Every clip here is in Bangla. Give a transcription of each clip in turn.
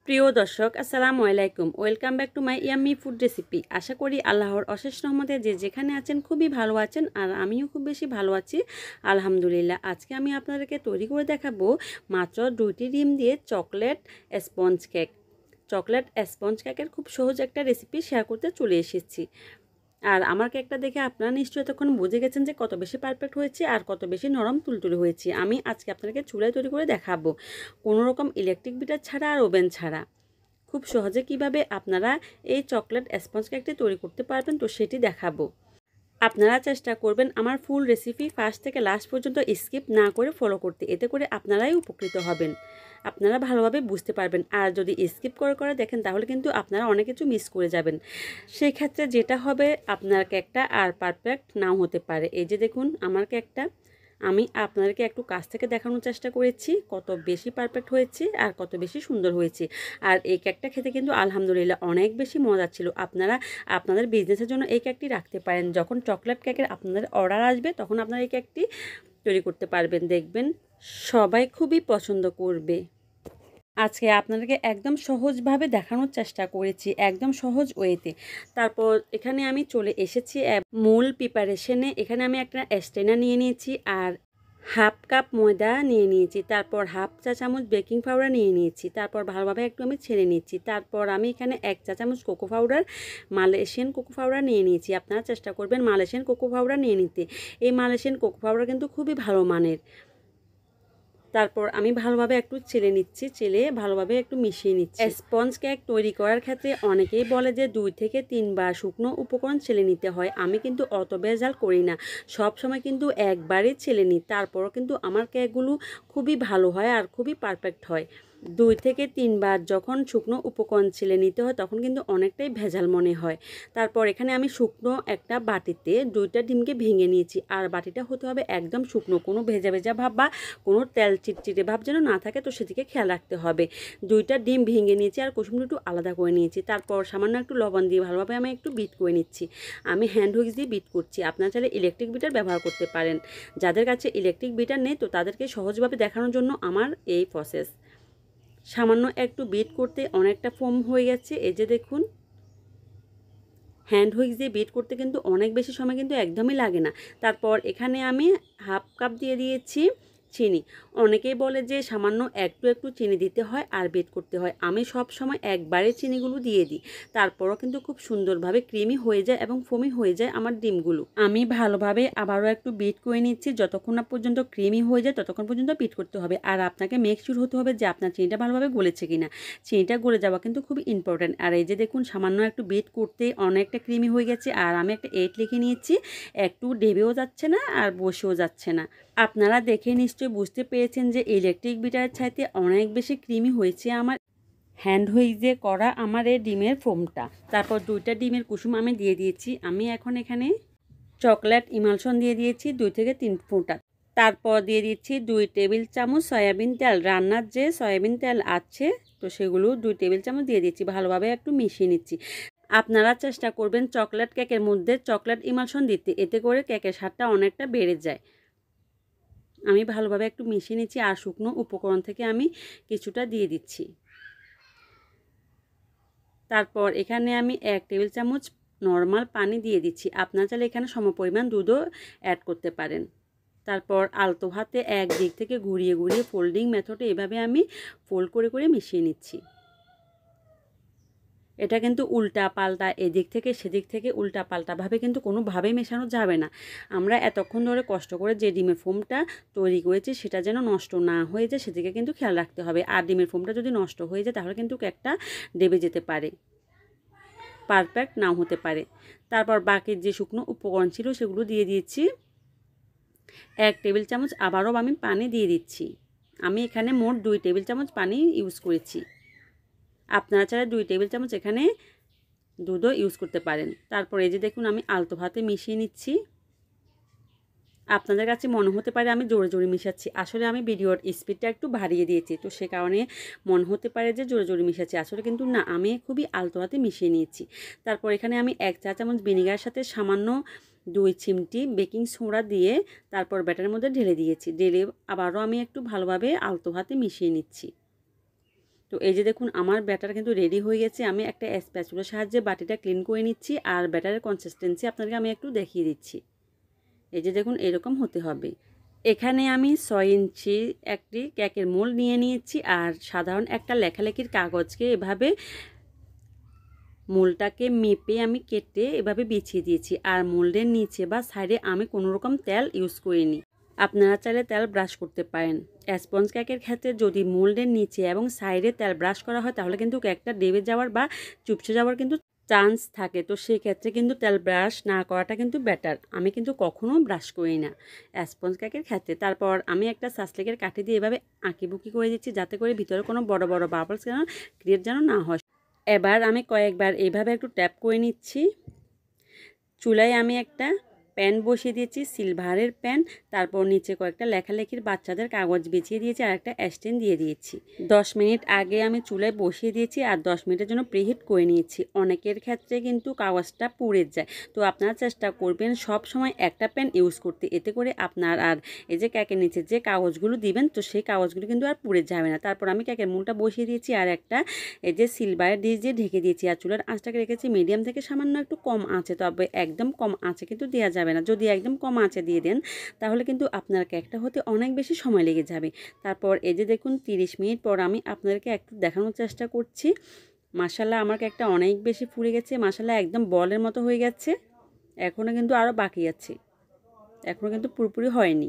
প্রিয় দর্শক আসসালামু আলাইকুম, welcome back to my yummy food recipe. আশা করি আল্লাহর অশেষ রহমতে যে যেখানে আছেন খুবই ভালো আছেন, আর আমিও খুব বেশি ভালো আছি আলহামদুলিল্লাহ। আজকে আমি আপনাদেরকে তৈরি করে দেখাবো মাত্র 2টি ডিম দিয়ে chocolate sponge cake. Chocolate sponge কেকের খুব সহজ একটা রেসিপি শেয়ার করতে চলে এসেছি। আর আমার কেকটা দেখে আপনারা নিশ্চয়ই তখন বুঝে গেছেন যে কত বেশি পারফেক্ট হয়েছে আর কত বেশি নরম তুলতুলে হয়েছে। আমি আজকে আপনাদেরকে চুলায় তৈরি করে দেখাবো, কোনো রকম ইলেকট্রিক বিটার ছাড়া আর ওভেন ছাড়া। খুব সহজে কিভাবে আপনারা এই চকলেট স্পঞ্জ কেকটি তৈরি করতে পারবেন তো সেটি দেখাবো। আপনারা চেষ্টা করবেন আমার ফুল রেসিপি ফার্স্ট থেকে লাস্ট পর্যন্ত স্কিপ না করে ফলো করতে, এতে করে আপনারাই উপকৃত হবেন, আপনারা ভালোভাবে বুঝতে পারবেন। আর যদি স্কিপ করে করে দেখেন তাহলে কিন্তু আপনারা অনেক কিছু মিস করে যাবেন। সেই ক্ষেত্রে যেটা হবে, আপনার কেকটা আর পারফেক্ট নাও হতে পারে। এই যে দেখুন আমার কেকটা, আমি আপনাদেরকে একটু কাছ থেকে দেখানোর চেষ্টা করেছি কত বেশি পারফেক্ট হয়েছে আর কত বেশি সুন্দর হয়েছে। আর এই কেকটা খেতে কিন্তু আলহামদুলিল্লাহ অনেক বেশি মজা ছিল। আপনারা আপনাদের বিজনেসের জন্য এই কেকটি রাখতে পারেন। যখন চকলেট কেকের আপনাদের অর্ডার আসবে তখন আপনারা এই কেকটি তৈরি করতে পারবেন, দেখবেন সবাই খুবই পছন্দ করবে। আজকে আপনাদেরকে একদম সহজভাবে দেখানোর চেষ্টা করেছি, একদম সহজ ওয়েতে। তারপর এখানে আমি চলে এসেছি মূল প্রিপারেশনে। এখানে আমি একটা স্ট্রেনার নিয়ে নিয়েছি আর হাফ কাপ ময়দা নিয়ে নিয়েছি, তারপর হাফ চা চামচ বেকিং পাউডার নিয়ে নিয়েছি, তারপর ভালোভাবে একটু আমি ছেড়ে নিচ্ছি। তারপর আমি এখানে 1 চা চামচ cocoa powder, Malaysian cocoa powder নিয়ে নিয়েছি। আপনারা চেষ্টা করবেন মালয়েশিয়ান কোকো পাউডার নিয়ে নিতে। এই মালয়েশিয়ান কোকো পাউডার কিন্তু খুবই ভালো মানের। তারপর আমি ভালোভাবে একটু চেলে নিচ্ছি, চেলে ভালোভাবে একটু মিশিয়ে নিচ্ছি। স্পঞ্জ কেক তৈরি করার ক্ষেত্রে অনেকেই বলে যে 2 থেকে 3 বার শুকনো উপকরণ ছেলে নিতে হয়। আমি কিন্তু অত ভেজাল করি না, সব সময় কিন্তু একবারই ছেলে নিই। তারপরও কিন্তু আমার কেকগুলো খুবই ভালো হয় আর খুবই পারফেক্ট হয়। 2 থেকে 3 বার যখন শুকনো উপকরণ ছেলে নিতে হয় তখন কিন্তু অনেকটাই ভেজাল মনে হয়। তারপর এখানে আমি শুকনো একটা বাটিতে 2টা ডিমকে ভেঙে নিয়েছি। আর বাটিটা হতে হবে একদম শুকনো, কোনো ভেজা ভেজা ভাব বা কোনো তেল চিটচিটে ভাব যেন না থাকে, তো সেদিকে খেয়াল রাখতে হবে। 2টা ডিম ভেঙে নিয়েছি আর কুসুমটা একটু আলাদা করে নিয়েছি। তারপর সামান্য একটু লবণ দিয়ে ভালোভাবে আমি একটু বিট করে নিচ্ছি। আমি হ্যান্ড হুইক্স দিয়ে বিট করছি, আপনারা চাইলে ইলেকট্রিক বিটার ব্যবহার করতে পারেন। যাদের কাছে ইলেকট্রিক বিটার নেই তো তাদেরকে সহজভাবে দেখানোর জন্য আমার এই প্রসেস। সামান্য একটু বিট করতে অনেকটা ফোম হয়ে গেছে, এই যে দেখুন। হ্যান্ড হুইক্স দিয়ে বিট করতে কিন্তু অনেক বেশি সময় কিন্তু একদমই লাগে না। তারপর এখানে আমি হাফ কাপ দিয়ে দিয়েছি চিনি। অনেকেই বলে যে সামান্য একটু একটু চিনি দিতে হয় আর বিট করতে হয়। আমি সব সময় একবারে চিনিগুলো দিয়ে দিই, তারপরও কিন্তু খুব সুন্দরভাবে ক্রিমি হয়ে যায় এবং ফোমি হয়ে যায় আমার ডিমগুলো। আমি ভালোভাবে আবারও একটু বিট করে নিচ্ছি, যতক্ষণ না পর্যন্ত ক্রিমি হয়ে যায় ততক্ষণ পর্যন্ত বিট করতে হবে। আর আপনাকে মেক শিওর হতে হবে যে আপনার চিনিটা ভালোভাবে গলেছে কিনা। চিনিটা গলে যাওয়া কিন্তু খুব ইম্পর্ট্যান্ট। আর এই যে দেখুন সামান্য একটু বিট করতে অনেকটা ক্রিমি হয়ে গেছে। আর আমি একটা 8 লিখে নিয়েছি, একটু ডেবেও যাচ্ছে না আর বসেও যাচ্ছে না। আপনারা দেখে নিশ্চয়ই বুঝতে পেরেছেন যে ইলেকট্রিক বিটারের চাইতে অনেক বেশি ক্রিমি হয়েছে আমার হ্যান্ড হুইক্স দিয়ে করা আমার এই ডিমের ফোমটা। তারপর 2টা ডিমের কুসুম আমি দিয়ে দিয়েছি। আমি এখন এখানে চকলেট ইমালশন দিয়ে দিয়েছি 2 থেকে 3 ফোঁটা। তারপর দিয়ে দিচ্ছি 2 টেবিল চামচ সয়াবিন তেল। রান্নার যে সয়াবিন তেল আছে তো সেগুলো 2 টেবিল চামচ দিয়ে দিচ্ছি, ভালোভাবে একটু মিশিয়ে নিচ্ছি। আপনারা চেষ্টা করবেন চকলেট কেকের মধ্যে চকলেট ইমালশন দিতে, এতে করে কেকের স্বাদটা অনেকটা বেড়ে যায়। আমি ভালোভাবে একটু মিশিয়ে নিচ্ছি আর শুকনো উপকরণ থেকে আমি কিছুটা দিয়ে দিচ্ছি। তারপর এখানে আমি 1 টেবিল চামচ নর্মাল পানি দিয়ে দিচ্ছি। আপনারা চাইলে এখানে সমপরিমাণ দুধও অ্যাড করতে পারেন। তারপর আলতো হাতে এক দিক থেকে ঘুরিয়ে ঘুরিয়ে ফোল্ডিং মেথডে এভাবে আমি ফোল্ড করে করে মিশিয়ে নিচ্ছি। এটা কিন্তু উল্টা পাল্টা, এদিক থেকে সেদিক থেকে উল্টা পাল্টাভাবে কিন্তু কোনোভাবেই মেশানো যাবে না। আমরা এতক্ষণ ধরে কষ্ট করে যে ডিমের ফোমটা তৈরি করেছি সেটা যেন নষ্ট না হয়ে যায় সেদিকে কিন্তু খেয়াল রাখতে হবে। আর ডিমের ফোমটা যদি নষ্ট হয়ে যায় তাহলে কিন্তু কেকটা দেবে যেতে পারে, পারফেক্ট নাও হতে পারে। তারপর বাকি যে শুকনো উপকরণ ছিল সেগুলো দিয়ে দিয়েছি। 1 টেবিল চামচ আবারও আমি পানি দিয়ে দিচ্ছি। আমি এখানে মোট 2 টেবিল চামচ পানি ইউজ করেছি। আপনারা চাইলে 2 টেবিল চামচ এখানে দুধও ইউজ করতে পারেন। তারপর এই যে দেখুন আমি আলতো হাতে মিশিয়ে নিচ্ছি। আপনাদের কাছে মনে হতে পারে আমি জোরে জোরে মিশাচ্ছি, আসলে আমি ভিডিওর স্পিডটা একটু বাড়িয়ে দিয়েছি, তো সে কারণে মনে হতে পারে যে জোরে জোরে মিশাচ্ছি। আসলে কিন্তু না, আমি খুবই আলতো হাতে মিশিয়ে নিয়েছি। তারপর এখানে আমি 1 চা চামচ ভিনেগারের সাথে সামান্য 2 চিমটি বেকিং সোডা দিয়ে তারপর ব্যাটারের মধ্যে ঢেলে দিয়েছি। ঢেলে আবারও আমি একটু ভালোভাবে আলতো হাতে মিশিয়ে নিচ্ছি। তো এই যে দেখুন আমার ব্যাটার কিন্তু রেডি হয়ে গেছে। আমি একটা স্প্যাচুলার সাহায্যে বাটিটা ক্লিন করে নিচ্ছি আর ব্যাটারের কনসিস্টেন্সি আপনাদেরকে আমি একটু দেখিয়ে দিচ্ছি। এই যে দেখুন এরকম হতে হবে। এখানে আমি 6 ইঞ্চি একটি কেকের মোল্ড নিয়ে নিয়েছি আর সাধারণ একটা লেখালেখির কাগজকে এভাবে মোল্ডটাকে মেপে আমি কেটে এভাবে বিছিয়ে দিয়েছি। আর মোল্ডের নিচে বা সাইডে আমি কোনো রকম তেল ইউজ করিনি। আপনারা চাইলে তেল ব্রাশ করতে পারেন। স্পঞ্জ কেকের ক্ষেত্রে যদি মোল্ডের নিচে এবং সাইডে তেল ব্রাশ করা হয় তাহলে কিন্তু কেকটা ডেবে যাওয়ার বা চুপসে যাওয়ার কিন্তু চান্স থাকে। তো সেই ক্ষেত্রে কিন্তু তেল ব্রাশ না করাটা কিন্তু বেটার। আমি কিন্তু কখনো ব্রাশ করি না স্পঞ্জ কেকের ক্ষেত্রে। তারপর আমি একটা সাসলেকের কাঠি দিয়ে এভাবে আঁকিবুকি করে দিচ্ছি যাতে করে ভিতরে কোনো বড় বড় বাবলস যেন ক্রিয়েট যেন না হয়। এবার আমি কয়েকবার এইভাবে একটু ট্যাপ করে নিচ্ছি। চুলায় আমি একটা প্যান বসিয়ে দিয়েছি, সিলভারের প্যান। তারপর নিচে কয়েকটা লেখালেখির বাচ্চাদের কাগজ বিছিয়ে দিয়েছি আর একটা স্ট্যান্ড দিয়ে দিয়েছি। 10 মিনিট আগে আমি চুলায় বসিয়ে দিয়েছি আর 10 মিনিটের জন্য প্রিহিট করে নিয়েছি। অনেকের ক্ষেত্রে কিন্তু কাগজটা পুড়ে যায়, তো আপনারা চেষ্টা করবেন সব সময় একটা প্যান ইউজ করতে। এতে করে আপনার আর এই যে কেকের নিচে যে কাগজগুলো দিবেন তো সেই কাগজগুলো কিন্তু আর পুড়ে যাবে না। তারপর আমি কেকের মোল্ডটা বসিয়ে দিয়েছি আর একটা এই যে সিলভারের ডিশ দিয়ে ঢেকে দিয়েছি। আর চুলার আঁচটাকে রেখেছি মিডিয়াম থেকে সামান্য একটু কম আঁচে, তবে একদম কম আঁচে কিন্তু দেওয়া যাবে না। যদি একদম কম আঁচে দিয়ে দেন তাহলে কিন্তু আপনার কেকটা হতে অনেক বেশি সময় লেগে যাবে। তারপর এই যে দেখুন 30 মিনিট পর আমি আপনাদেরকে একটু দেখানোর চেষ্টা করছি। মাশাআল্লাহ আমার কেকটা অনেক বেশি ফুলে গেছে, মাশাআল্লাহ একদম বলের মতো হয়ে গেছে। এখনও কিন্তু আরও বাকি আছে, এখনও কিন্তু পুরোপুরি হয়নি।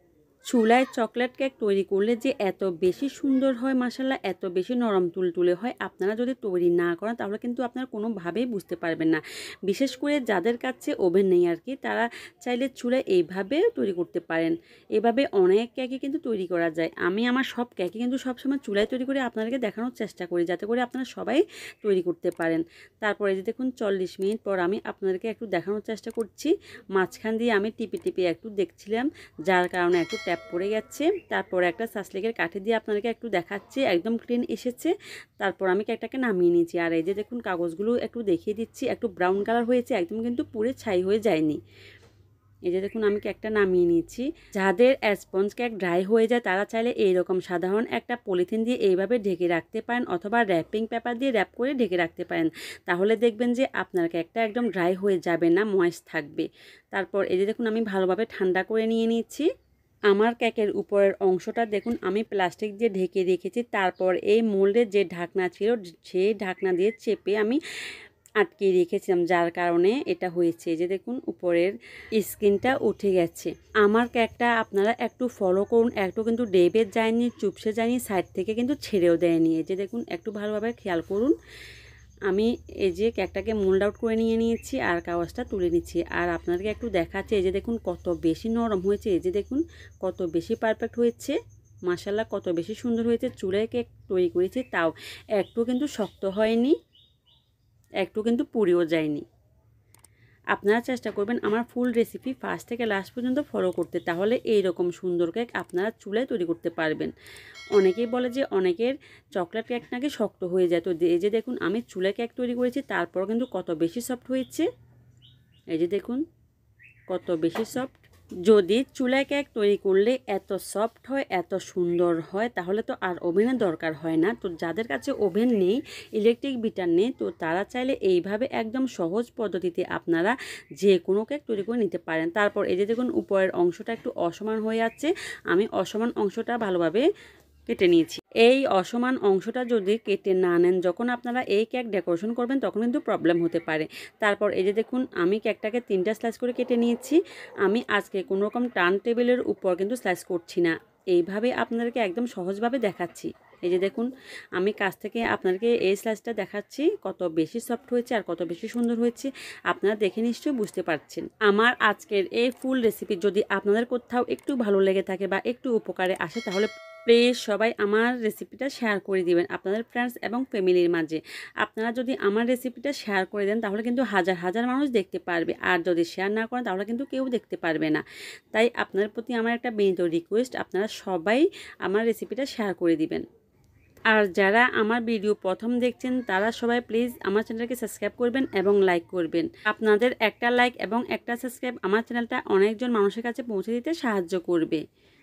চুলায় চকলেট কেক তৈরি করলে যে এত বেশি সুন্দর হয়, মাশাআল্লাহ এত বেশি নরম তুলতুলে হয়, আপনারা যদি তৈরি না করেন তাহলে কিন্তু আপনারা কোনোভাবেই বুঝতে পারবেন না। বিশেষ করে যাদের কাছে ওভেন নেই আর কি, তারা চাইলে চুলায় এইভাবে তৈরি করতে পারেন। এভাবে অনেক কেকই কিন্তু তৈরি করা যায়। আমি আমার সব কেকই কিন্তু সবসময় চুলায় তৈরি করে আপনাদেরকে দেখানোর চেষ্টা করি যাতে করে আপনারা সবাই তৈরি করতে পারেন। তারপরে যে দেখুন 40 মিনিট পর আমি আপনাদেরকে একটু দেখানোর চেষ্টা করছি। মাঝখান দিয়ে আমি টিপে টিপে একটু দেখছিলাম, যার কারণে একটু ট্যাপ পড়ে গেছে। তারপর একটা সাসলেকের কাঠি দিয়ে আপনাদেরকে একটু দেখাচ্ছি, একদম ক্লিন এসেছে। তারপর আমি কেকটাকে নামিয়ে নিয়েছি আর এই যে দেখুন কাগজগুলো একটু দেখিয়ে দিচ্ছি, একটু ব্রাউন কালার হয়েছে, একদম কিন্তু পুরো ছাই হয়ে যায়নি। এই যে দেখুন আমি কেকটা নামিয়ে নিয়েছি। যাদের স্পঞ্জ কেক ড্রাই হয়ে যায় তারা চাইলে এইরকম সাধারণ একটা পলিথিন দিয়ে এইভাবে ঢেকে রাখতে পারেন অথবা র্যাপিং পেপার দিয়ে র্যাপ করে ঢেকে রাখতে পারেন। তাহলে দেখবেন যে আপনার কেকটা একদম ড্রাই হয়ে যাবে না, ময়েস্ট থাকবে। তারপর এই যে দেখুন আমি ভালোভাবে ঠান্ডা করে নিয়ে নিয়েছি। আমার কেকের উপরের অংশটা দেখুন আমি প্লাস্টিক দিয়ে ঢেকে রেখেছি। তারপর এই মোল্ডের যে ঢাকনা ছিল সেই ঢাকনা দিয়ে চেপে আমি আটকে রেখেছিলাম, যার কারণে এটা হয়েছে। যে দেখুন উপরের স্কিনটা উঠে গেছে। আমার কেকটা আপনারা একটু ফলো করুন, একটু কিন্তু ডেবে যায়নি, চুপসে যায়নি, সাইড থেকে কিন্তু ছেড়েও দেয়নি। এই যে দেখুন একটু ভালোভাবে খেয়াল করুন। আমি এই যে কেকটাকে মোল্ড আউট করে নিয়ে নিয়েছি আর কাগজটা তুলে নিচ্ছি আর আপনাদেরকে একটু দেখাচ্ছি। এই যে দেখুন কত বেশি নরম হয়েছে, এই যে দেখুন কত বেশি পারফেক্ট হয়েছে, মাশাআল্লাহ কত বেশি সুন্দর হয়েছে। চুলায় কেক তৈরি করেছি তাও একটু কিন্তু শক্ত হয়নি, একটু কিন্তু পুড়েও যায়নি। আপনারা চেষ্টা করবেন আমার ফুল রেসিপি ফার্স্ট থেকে লাস্ট পর্যন্ত ফলো করতে, তাহলে এই রকম সুন্দর কেক আপনারা চুলায় তৈরি করতে পারবেন। অনেকেই বলে যে অনেকের চকলেট কেক নাকি শক্ত হয়ে যায়, তো এই যে দেখুন আমি চুলায় কেক তৈরি করেছি তারপর কিন্তু কত বেশি সফট হয়েছে। এই যে দেখুন কত বেশি সফট। যদি চুলায় কেক তৈরি করলে এত সফট হয়, এত সুন্দর হয়, তাহলে তো আর ওভেনের দরকার হয় না। তো যাদের কাছে ওভেন নেই, ইলেকট্রিক বিটার নেই, তো তারা চাইলে এইভাবে একদম সহজ পদ্ধতিতে আপনারা যে কোনো কেক তৈরি করে নিতে পারেন। তারপর এই যে দেখুন উপরের অংশটা একটু অসমান হয়ে যাচ্ছে, আমি অসমান অংশটা ভালোভাবে কেটে নিয়েছি। এই অসমান অংশটা যদি কেটে না নেন যখন আপনারা এই কেক ডেকোরেশন করবেন তখন কিন্তু প্রবলেম হতে পারে। তারপর এই যে দেখুন আমি কেকটাকে 3টা স্লাইস করে কেটে নিয়েছি। আমি আজকে কোনো রকম টার্ন টেবিলের উপর কিন্তু স্লাইস করছি না, এইভাবে আপনাদেরকে একদম সহজভাবে দেখাচ্ছি। এই যে দেখুন আমি কাছ থেকে আপনাদেরকে এই স্লাইসটা দেখাচ্ছি, কত বেশি সফট হয়েছে আর কত বেশি সুন্দর হয়েছে আপনারা দেখে নিশ্চয়ই বুঝতে পারছেন। আমার আজকের এই ফুল রেসিপি যদি আপনাদের কোথাও একটু ভালো লেগে থাকে বা একটু উপকারে আসে তাহলে প্লিজ সবাই আমার রেসিপিটা শেয়ার করে দিবেন আপনাদের ফ্রেন্ডস এবং ফ্যামিলির মাঝে। আপনারা যদি আমার রেসিপিটা শেয়ার করে দেন তাহলে কিন্তু হাজার হাজার মানুষ দেখতে পারবে, আর যদি শেয়ার না করেন তাহলে কিন্তু কেউ দেখতে পারবে না। তাই আপনাদের প্রতি আমার একটা বিনীত রিকোয়েস্ট, আপনারা সবাই আমার রেসিপিটা শেয়ার করে দিবেন। আর যারা আমার ভিডিও প্রথম দেখছেন তারা সবাই প্লিজ আমার চ্যানেলকে সাবস্ক্রাইব করবেন এবং লাইক করবেন। আপনাদের একটা লাইক এবং একটা সাবস্ক্রাইব আমার চ্যানেলটা অনেকজন মানুষের কাছে পৌঁছে দিতে সাহায্য করবে।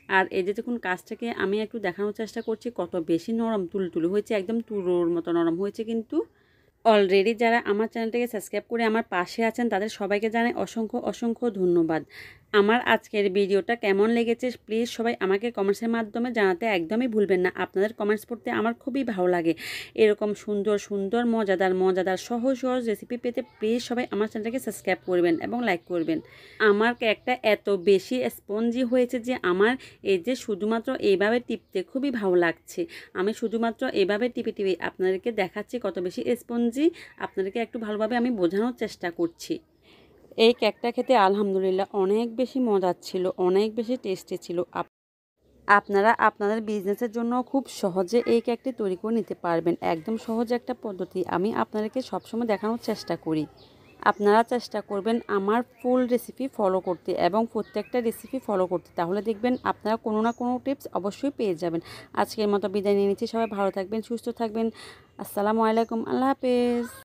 আর এই যে দেখুন কাজটাকে আমি একটু দেখানোর চেষ্টা করছি কত বেশি নরম তুলতুলে হয়েছে, একদম তুলোর মতো নরম হয়েছে। কিন্তু অলরেডি যারা আমার চ্যানেলটাকে সাবস্ক্রাইব করে আমার পাশে আছেন তাদের সবাইকে জানাই অসংখ্য অসংখ্য ধন্যবাদ। আমার আজকের ভিডিওটা কেমন লেগেছে প্লিজ সবাই আমাকে কমেন্টসের মাধ্যমে জানাতে একদমই ভুলবেন না। আপনাদের কমেন্টস পড়তে আমার খুবই ভালো লাগে। এরকম সুন্দর সুন্দর মজাদার মজাদার সহজ সহজ রেসিপি পেতে প্লিজ সবাই আমার চ্যানেলটাকে সাবস্ক্রাইব করবেন এবং লাইক করবেন। আমার কেকটা এত বেশি স্পঞ্জি হয়েছে যে আমার এই যে শুধুমাত্র এইভাবে টিপতে খুবই ভালো লাগছে। আমি শুধুমাত্র এভাবে টিপে টিপে আপনাদেরকে দেখাচ্ছি কত বেশি স্পঞ্জি, আপনাদেরকে একটু ভালোভাবে আমি বোঝানোর চেষ্টা করছি। এই কেকটা খেতে আলহামদুলিল্লাহ অনেক বেশি মজার ছিল, অনেক বেশি টেস্টি ছিল। আপনারা আপনাদের বিজনেসের জন্য খুব সহজে এই কেকটি তৈরি করে নিতে পারবেন। একদম সহজ একটা পদ্ধতি আমি আপনাদেরকে সবসময় দেখানোর চেষ্টা করি। আপনারা চেষ্টা করবেন আমার ফুল রেসিপি ফলো করতে এবং প্রত্যেকটা রেসিপি ফলো করতে, তাহলে দেখবেন আপনারা কোনো না কোনো টিপস অবশ্যই পেয়ে যাবেন। আজকের মতো বিদায় নিয়ে নিচ্ছি, সবাই ভালো থাকবেন, সুস্থ থাকবেন। আসসালামু আলাইকুম, আল্লাহ হাফেজ।